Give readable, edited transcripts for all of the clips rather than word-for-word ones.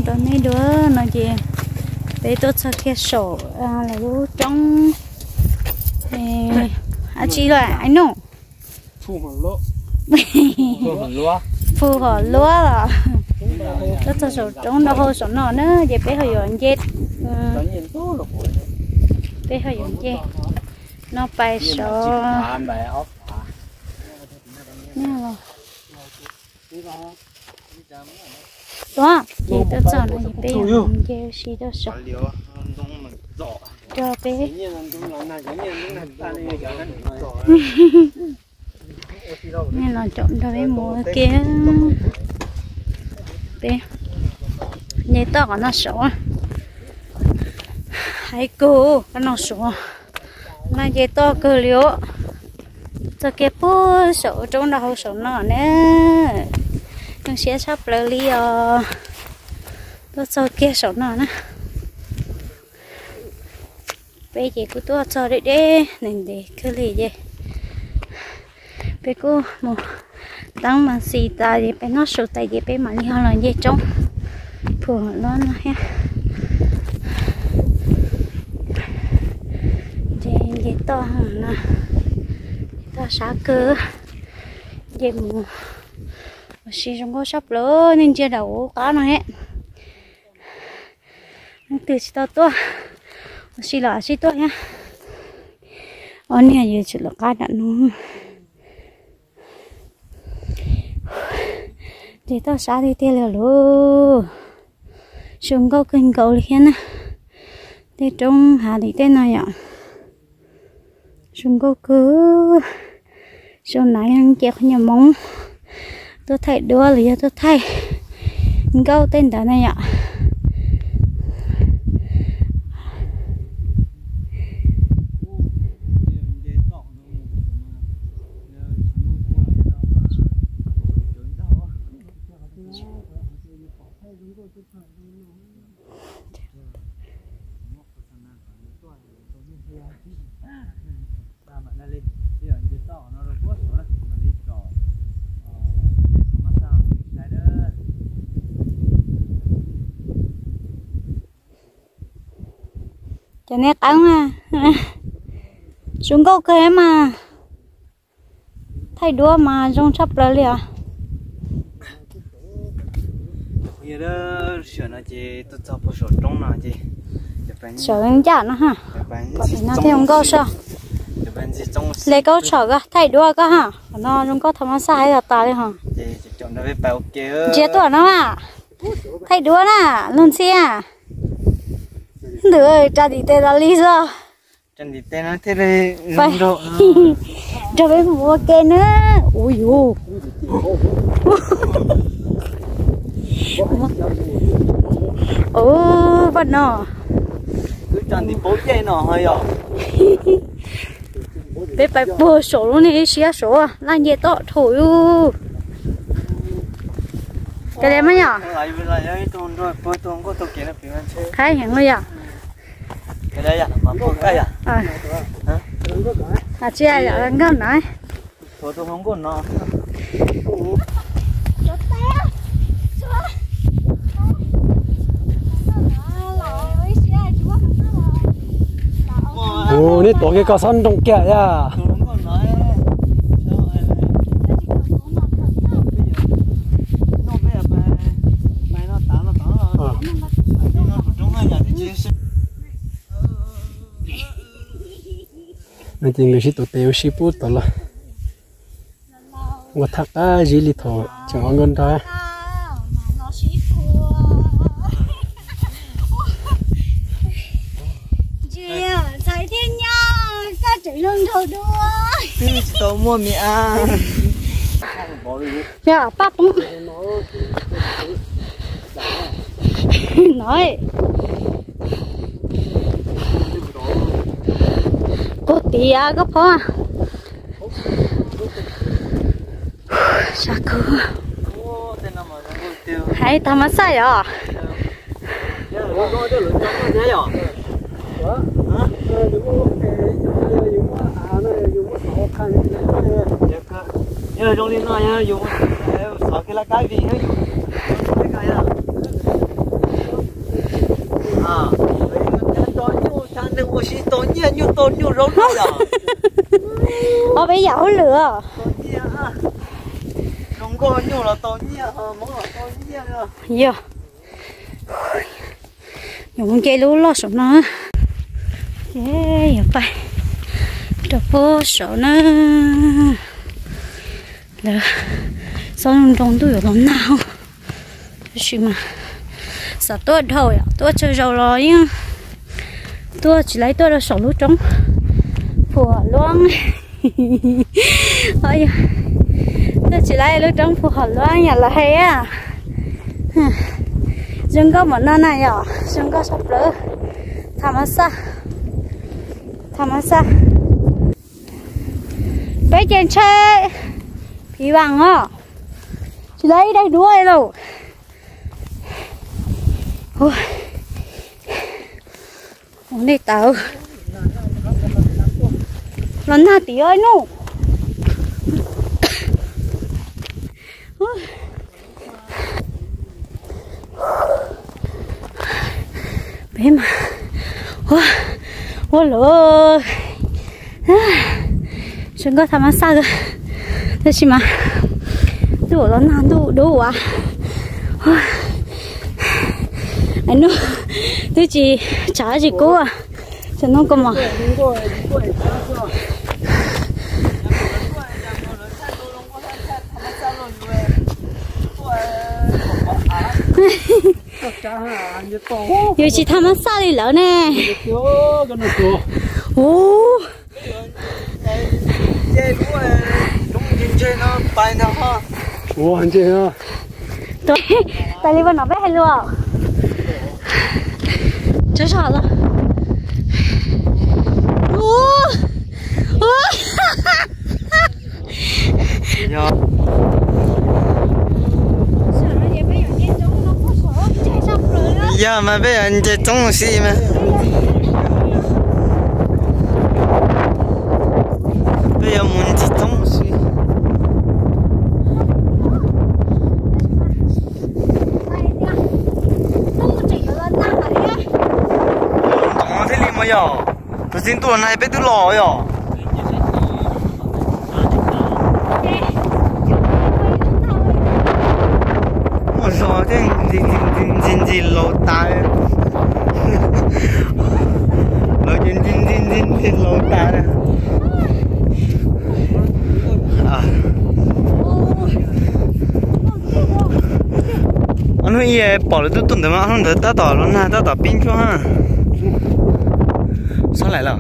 tôi mấy đứa nó gì để tôi cho cái sổ là lúc trong chị là anh nô phù hổ lúa là tôi cho sổ trong đó hồi sổ nọ nữa vậy bé hơi dọn dẹp bé hơi dọn dẹp nó bay sổ nè rồi đó thì tôi cho nó bé dọn dẹp xí đó sổ cho bé nên là chọn cho bé mua kia bé nhảy to còn nó sổ hãy cô cái nó sổ là nhảy to cơ liễu cho cái bố sổ trong đó sổ nó nè nhưng sẽ sắp lấy li tôi cho kia sổ nó nè bây giờ cô tôi cho đấy đấy nên để cái gì vậy bây cô một tăng mà xì ta thì bây nó sụt tay thì bây mà đi hơn là gì trong phù hợp luôn ha vậy to hơn nè to sáng cơ vậy một xì trong có sắp lỡ nên chưa đầu cá nó hết từ to to xì lọ xì to nha ở này giờ chỉ là cá đã nó để tao xả đi tiêu rồi luôn xuống câu kinh cầu liền nè để trong hà thì tên này ạ xuống câu cứ xuống nãy ăn chẹt nhà mông tôi thấy đua liền tôi thấy câu tên đó này ạ cho nên ăn à xuống câu kia mà thay đua mà trong sắp lại liền bây giờ sửa nó chỉ tôi cho một số trong nào chỉ sửa anh chả nó ha nó theo ông câu sao lấy câu sửa cả thay đua cả ha nó trong câu thầm sai là ta đi ha chọn nó với bao kia chế tuổi nó à thay đua nè luôn xe được cha đi tên là lý do chân đi tên nó thế này phải cho bé mua cây nữa ui dồi vật nọ cứ chân đi bố cây nọ hơi à bé phải bơ sổ luôn đi xía sổ à là gì to thổi cái đấy mà nhở hay hẳn rồi à cái đấy à mà bơ cây à à chị ai là ngon đấy tôi không có nó ồ nít tổ cái cao sơn trong kẹt ya nên chỉ người sĩ tổ tiêu sĩ bút tổ là một thắc á gì li thổ chẳng ngon thôi thấy thiên nha các chị lưng thầu đua tôi mua mì à dạ bắp nói cô tí à gấp hoa sao cơ hay tao mà sai à nhớ trong đi nói nhớ dùng cái là cái gì hết cái à to nhiều rau rồi. Ở bây giờ lửa. Rong có nhiều là to nhiều, món là to nhiều rồi. Dạ. Dùng cái lúa lo sổ nó. Thế giờ phải. Đập vô sổ nó. Được. Sao trong tôi ở nào? Chứ mà. Sao tôi thôi à? Tôi chơi rồi rồi nhá. Tôi chỉ lấy tôi là sổ lúa trống. Phùa luôn. Ôi da. Tôi chỉ lấy lúa trống phùa luôn nhà là hay á. Dừng có một nơi này à? Dừng có sắp lỡ. Thả mà xa. Bây giờ chơi. Phí bằng á. Chỉ lấy đây đuôi đâu. Ôi. Hôm nay tao lần nào tí ơi nụ bé mà ôi lỡ chúng có tham sao cơ thế chứ mà đủ lần nào đủ à anh nó tôi chỉ trả gì cô à cho nó có mà giờ chỉ tham sao đi lỡ nè ô ủa anh chị ha tại vì nó bé hay luôn chết sợ rồi dạ mà bây giờ anh chơi trống gì mà bây giờ muốn chơi trống gì trống thế li mà giờ tôi xin tuần này biết tôi lò giờ một số thế gì lâu tay lâu gì lâu tay anh nói gì bỏ lại tôi tuần mà anh nói ta tỏ nó ta tỏ pin cho ha sao lại là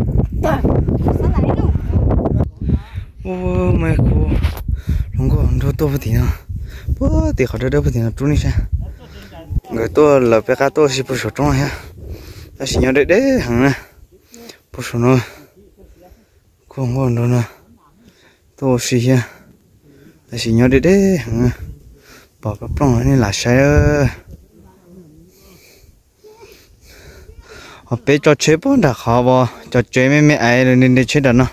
ô mày cô không có đâu tôi phải nào bố thì họ đâu phải nào trốn đi sao người tôi là bé cá tôi chỉ bố số trong ha ta chỉ nhớ đấy hàng này bố số nó không có đâu nè tôi chỉ ha ta chỉ nhớ đấy hàng này bỏ cái trong này là sai họ bé cho chế bố đã khó bò cho chế mấy ai rồi nên để chế được nó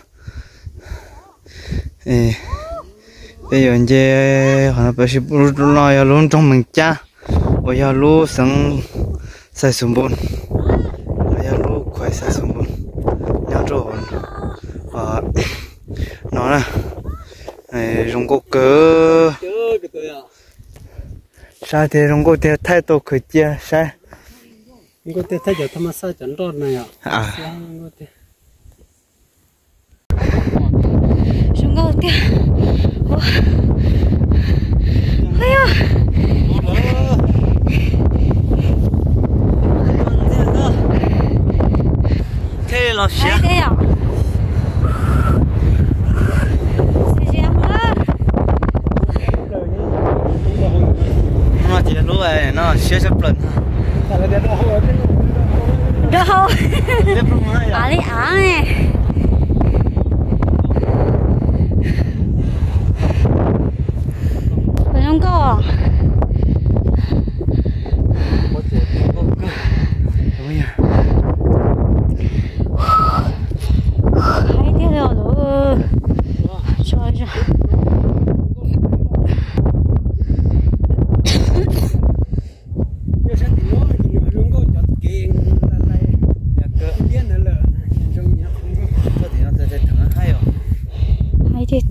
bây giờ giờ họ bây giờ lo luôn trong mình cha bây giờ lu sang sai sum bún bây giờ lu khoai sai sum bún nhớ rồi nó là dùng cô cỡ sai thì dùng cô thì thay đồ khởi chia sai có thể thay cho tham sao chấn đòn này ạ chúng có tiền thế là sao thế à nó chỉ lúc này nó sẽ sắp lên đâu à đi à nè không có hay thế rồi nữa trời ơi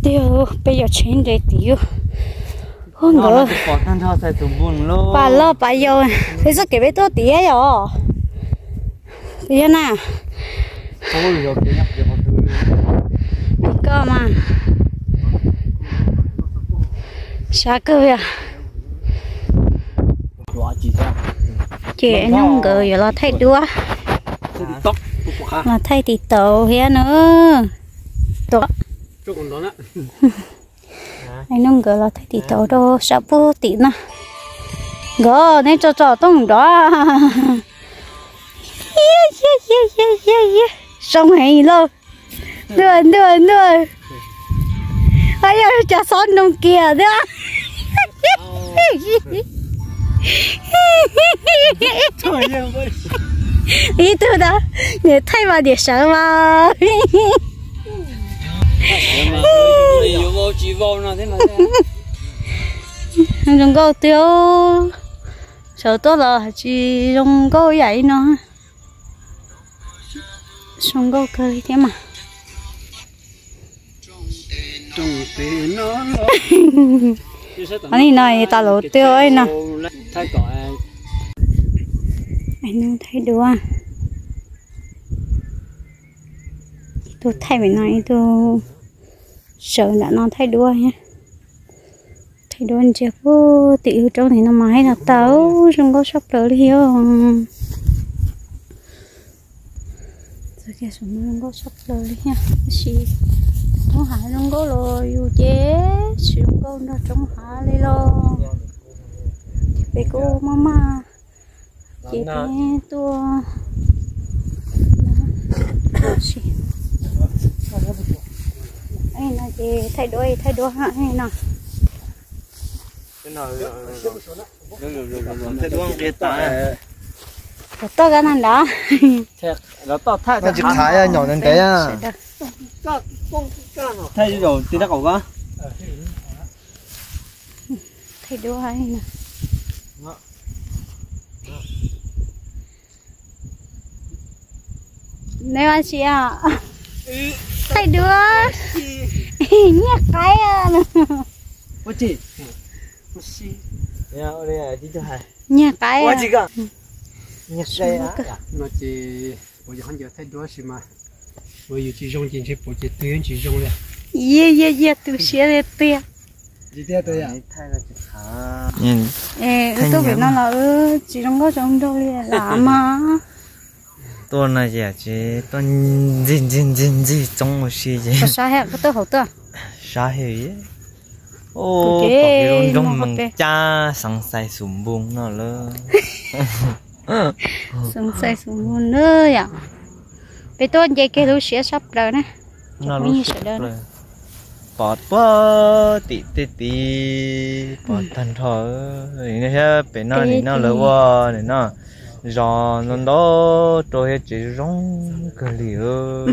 tiêu bây giờ chuyển để tiêu không ngờ bỏ thân thọ sai sùng buồn luôn bà lo bà yêu bây giờ cái bé tôi tía rồi bây giờ nè ôi rồi cái nhập được một thứ cơ mà sao cơ à chị nông gờ giờ là thay đua là thay thì tàu hết nữa tàu anh nông gờ là thay thì tàu đâu sao bố tí nè gờ nên cho tông đó xong hay luôn đưa ai ơi cho son nông kia đó ý tôi đó để thay vào để sợ mà dùng câu tiêu sợ tốt là chỉ dùng câu vậy nó dùng câu cười thế mà anh nói ta lột tiêu ấy nè anh thấy đùa tôi thay phải nói tôi sợ đã nó thay đùa nhé thay đùa anh chưa có tiểu trong thì nó mãi là tao không có sắp tới hiểu rồi kia xuống nó có sắp tới nha xí trong hải không có rồi dù chế xuống con nó trong hải đi lo về cô mama chị bé tôi anh là chị thay đổi hả hay nào thay đổi cái tài to cái này đó nó to thay nó chụp thái à nhỏ lên cái à thay rồi tí đã cậu có thay đổi hay nè nếu anh chị à thay đứa nhắc cái ôi chị nha đây là đi cho hai nhắc cái ôi chị cả nhắc cái á nó chỉ bây giờ hắn giờ thay đứa gì mà bây giờ chỉ dùng tiền chỉ bố chỉ tiền chỉ dùngเลย yeah từ xe lên tiền chỉ tiền thôi à thay là chị hả nhìn tôi biết nó là chỉ trong có trong đâu là mà tôi này giờ chỉ tôi gì trong một gì gì sao hết có tôi hậu tôi sao hết ô cái rong măng cha sang say sum bung nó lơ sang say sum bung nữa ya bây tôi dây cái lúa sẽ sắp rồi nè nó luôn rồi bọt bơ tí bọt thành thở này ha bên nó lơ qua này nó giò nó đó tôi chỉ rong cái liều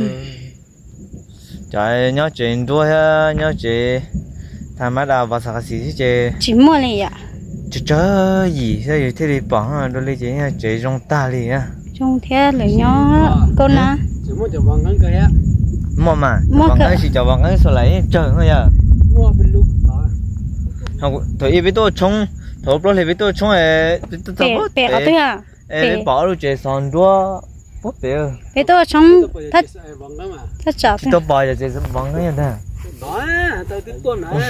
chạy nhớ chuyện đua ha nhớ chuyện tham gia vào vào sao gì chứ chỉ mua này à chứ chơi gì sao thế thì bỏ đôi lấy chuyện chơi rong ta đi á rong thế là nhớ con à chỉ mua cho bằng cái á mua mà bằng cái chỉ cho bằng cái số lấy chơi thôi à mua bên lúc không thôi bây tôi冲thôi bro bây tôi冲 bè ở đây à bỏ rồi chơi son đua bố bè bây tôi冲thắt chợ tôi bỏ giờ chơi bằng cái này đó tao tiếp tuần này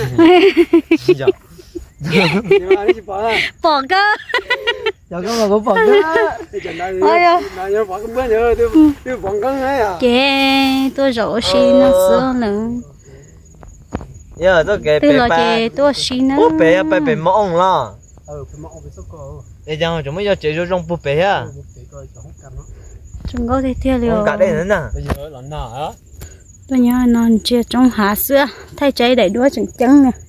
bỏ cơ giờ có mà có bỏ cơ nhớ bỏ cái bữa nhớ tôi bỏ cái này à kệ tôi rổ xí nó sữa nữa giờ tôi kể tôi là kệ tôi xí nó bố bè bè mỏng lo phải mỏng phải sốc cơ để cho chúng mới cho chơi rong bố bè à chúng có thể theo liều cả đây nữa nè bây giờ là nào á tôi nhớ non chia trong hạ sữa thay trái đầy đũa chừng trắng nè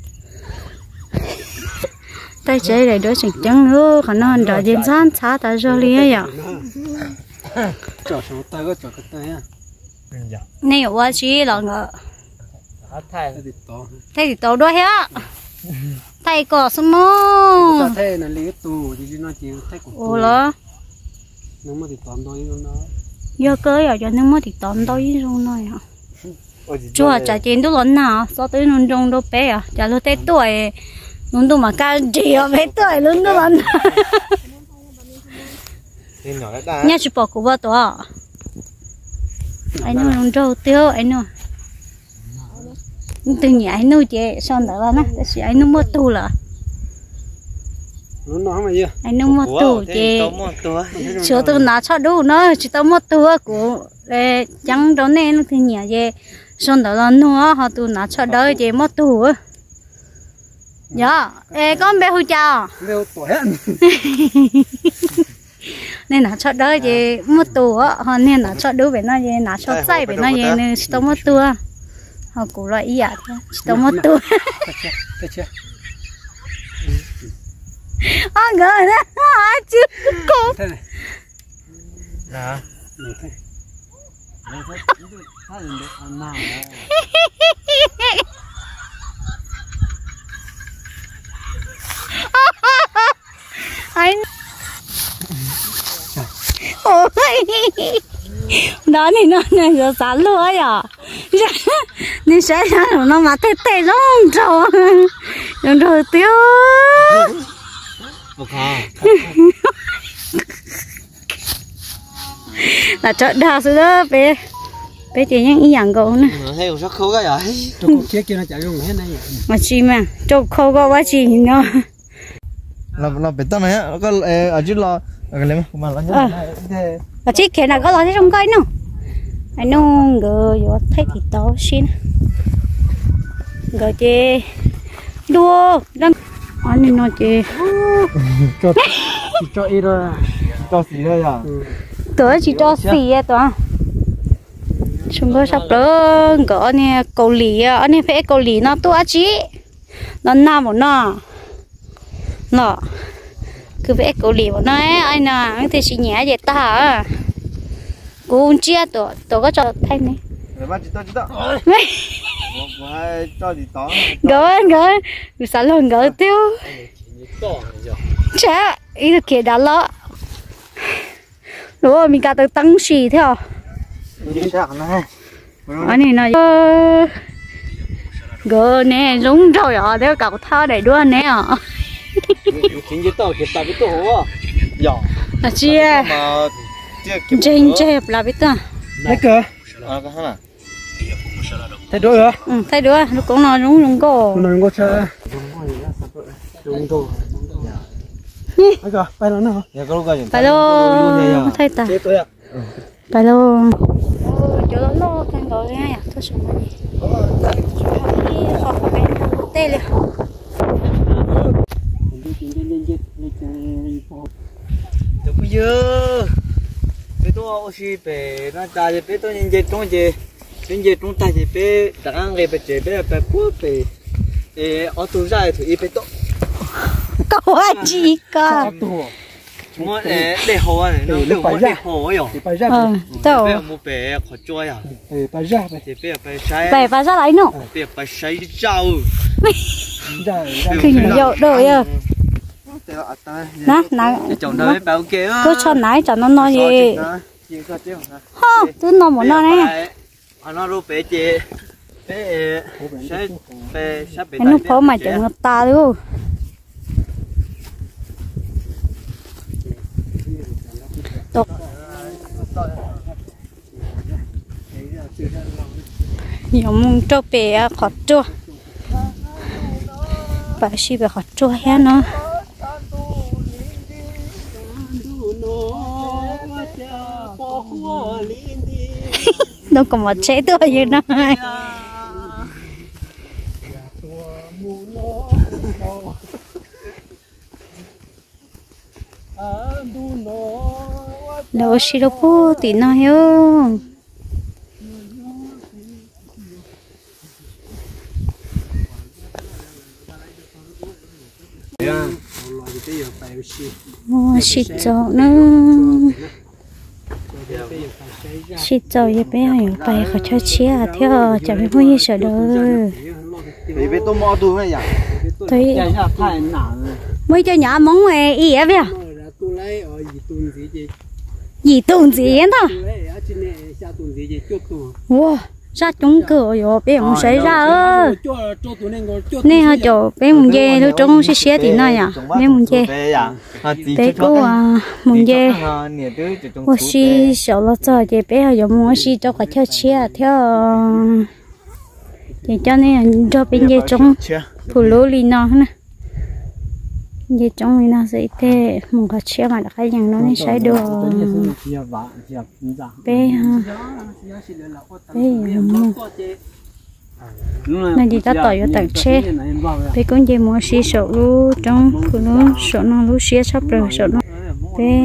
thay trái đầy đũa chừng trắng nữa còn non đỏ đến sáng xá ta cho liền vậy cho số tay có cho cái tay á này ở qua chỉ là ngờ thay thì tàu đuôi á thay cỏ sớm mơ thay là lấy tù thì nó chỉ thay củ ồ lo nó mà thì toàn đôi nó giờ cưới rồi cho nó mới thì toàn đôi luôn rồi hả chua chả chín đâu lớn nào so tới nông trong đâu bé à chả lúc tết tuổi nông đâu mà cao gì à bé tuổi luôn đâu lớn nhà chụp bỏ của vợ tôi anh nuôi nông trâu tiêu anh nuôi từ nhà anh nuôi chị son đó là nè tại anh nuôi một tu là anh nuôi một tu chị số từ nào cho đủ nó chỉ tao một tu của chẳng đó nên nó từ nhà chị son đó là nuôi họ tu nào cho đỡ chị một tu dạ con bé hôi chào nên là cho đỡ chị một tu họ nên là cho đỡ về nó gì là cho say về nó gì nên chỉ tao một tu họ cũng loại ý ạ chỉ tao một tu ngờ đó chứ cô anh ôi đó thì nó này giờ sáng lúa à đi sẽ nó mà tê tê lắm rồi tiêu là chợ đào rồi đó bé chị những ý dạng cậu nè hay còn khô cái vậy mà chi mà cho khô có quá chi nó là bé tâm ấy có ở dưới lo cái này mà nó như là chi kia là có lo thế trong cây nó anh nó ngờ vô thấy thì to xin ngờ chị đua đang anh nói chị cho ít rồi cho xí thôi à tớ chỉ cho xì à tớ chúng tôi sắp tới có nè cầu lì à anh phải cầu lì nó to chứ nó nam một nó cứ vẽ cầu lì một nó anh nè anh thì chỉ nhẹ vậy ta cô chia tớ có cho thay này gỡ sao lần gỡ tiêu chả ý là kia đã lỡ đúng rồi mình cả từ tăng xì theo anh này nói gỡ nè giống rồi à theo cậu thao đầy đua nè à là chia trên chép là biết ta lấy cờ thay đổi hả thay đổi nó cũng nói đúng cô nó có chơi đúng cô bây giờ bay nó nữa bay luôn thay ta bay luôn chỗ đó nó càng gọi ngay à thôi xong rồi họ phải tê liền được bây giờ bé tôi aussi bé nó ta bé tôi nhìn thấy trong gì bên dưới trong tay thì bé đặt ăn cái bé chế bé bé cua bé ở tủ ra thì bé to cậu ai chỉ cả chúng nó để hồ này nó để hồ ấy rồi tao bé mua bé khó chơi à bay ra thì bé sai bé ra lại nó bé sai rau khi nhiều đời à nè chồng đời bảo kia cứ cho nãy cho nó nói gì không cứ nó muốn nó này nó rú bé chế bé sẽ bé nó phô mà chẳng ngập ta luôn tục giống cho bé khó chua bà sĩ bé khó chua hết nó đâu còn một chế tôi như nó đâu xí đâu po tí nào hiểu xí chậu nữa xí chậu vậy bé hiểu bài khó cho chia theo chả biết bao nhiêu sợ đâu bé tôi mò tôi vậy thấy mấy cho nhỏ móng này ý á vậy gì tuần gì đó wow ra chúng cửa rồi bé muốn xảy ra ơ nên họ chỗ bé muốn về lúc trong xe thì nói à bé muốn về bé cô muốn về我是小了做的bé họ dùng我是cho cả theo chia theo thì cho nên cho bên về trong phụ lúa li nó nè về trong li nó sẽ thế một cái chia mà đã cái dạng nó nên sai được bé nên đi ta tỏi vào tảng tre bé con gì mua xí sổ lúa trong phụ lúa sổ nó lúa xía sắp rồi sổ nó bé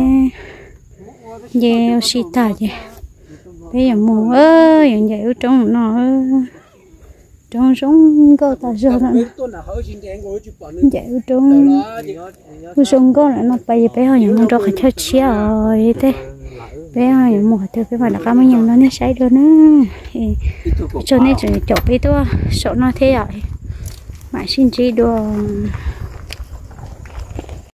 về xí ta vậy bé giờ mua ơi giờ vậy ở trong nó trong sống có ta sao nó vậy ở trong sống có là nó bay bé họ nhận cho cái chia rồi thế bé họ nhận một thứ cái mà là cái mấy nhận nó nên sai được nữa cho nên chỉ chụp cái tôi sợ nó thế rồi mãi xin chi đồ